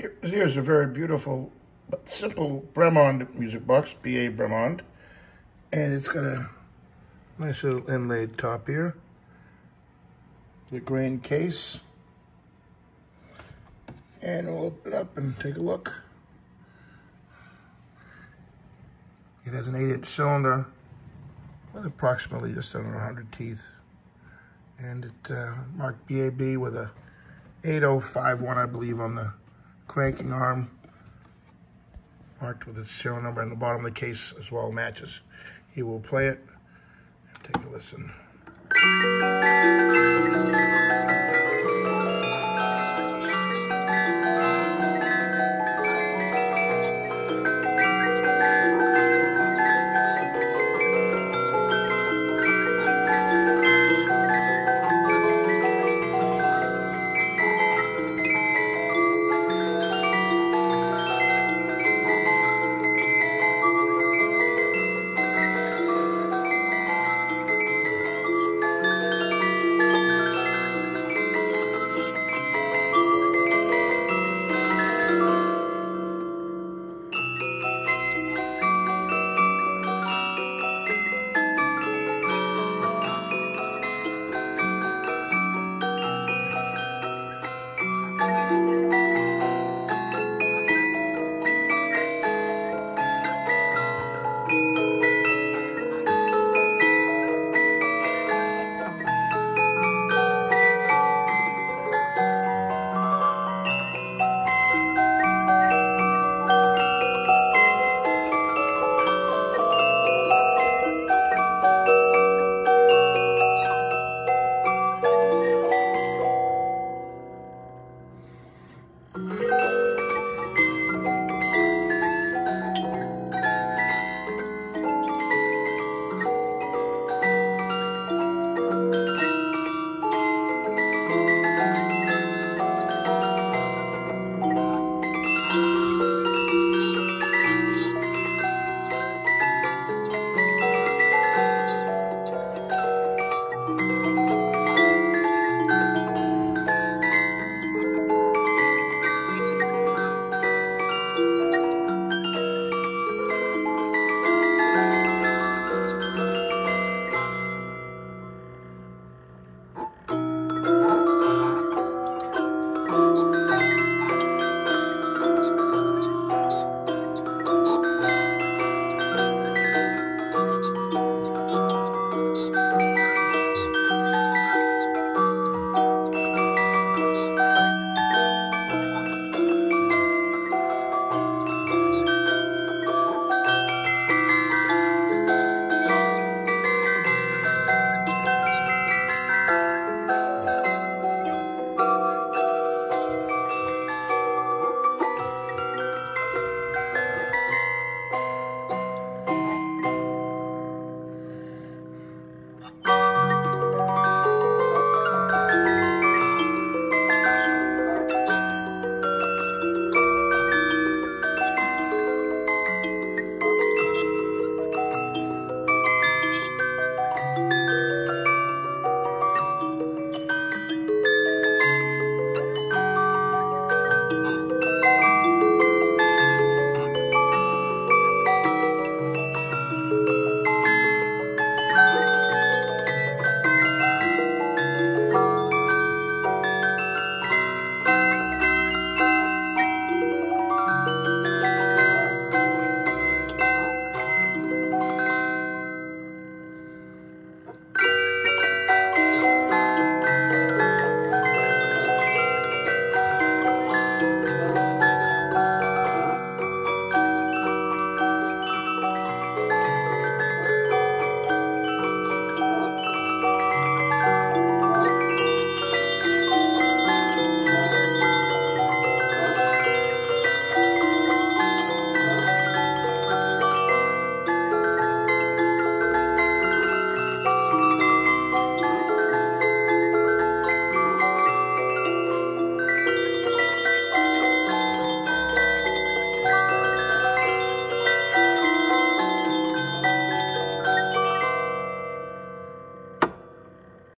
Here's a very beautiful but simple Bremond music box, A Bremond. And it's got a nice little inlaid top here. The grain case. And we'll open it up and take a look. It has an 8-inch cylinder with approximately just under 100 teeth. And it marked BAB with a 8051, I believe, on the cranking arm. Marked with its serial number, and the bottom of the case as well matches. He will play it and take a listen.